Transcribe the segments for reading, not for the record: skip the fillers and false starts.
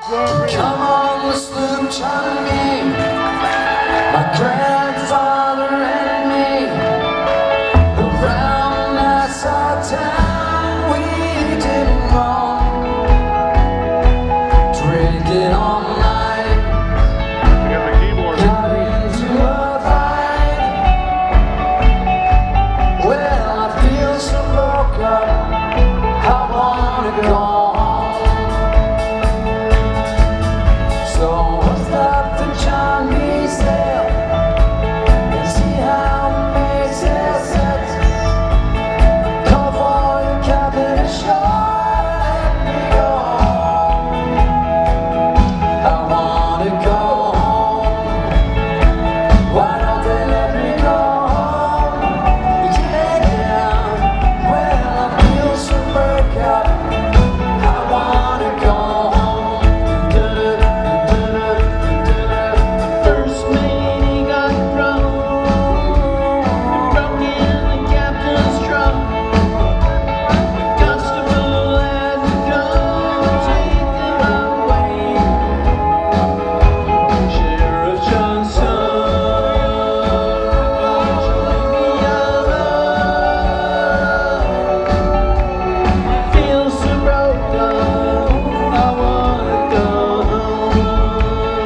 Come on, let's look on me, my grandfather and me. Around Nassau town we didn't roam, drinking all night. I got the keyboard. Got into a fight. Well, I feel so broke up, I wanna go home. So what's up to John B. Sale and see how it makes it sense. Call for the captain ashore, let me go home. I wanna go home. Why don't they let me go home? Yeah, well I feel so broke up, I wanna go home. First mate, he got broke in the captain's truck. Constable had to come take him away. Sheriff Johnson, join me out. I feel so broke up, I wanna go home.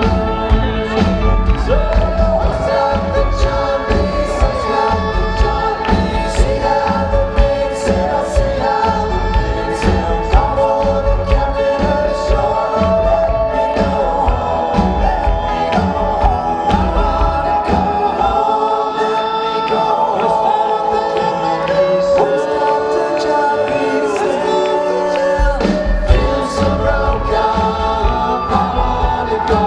So what's up to John B? What's up to John B? See how the big sail, see how the big sail. Come on, the captain ashore, let me go home, let me go home. I wanna go home, let me go home. What's up to John B? Feel so broke up, I wanna go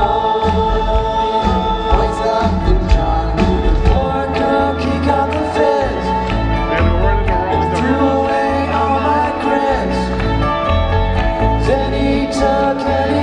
home. What's up to John B? Poor cook, he got the fizz, And we're in the wrong threw number. away all my grits. Then he took and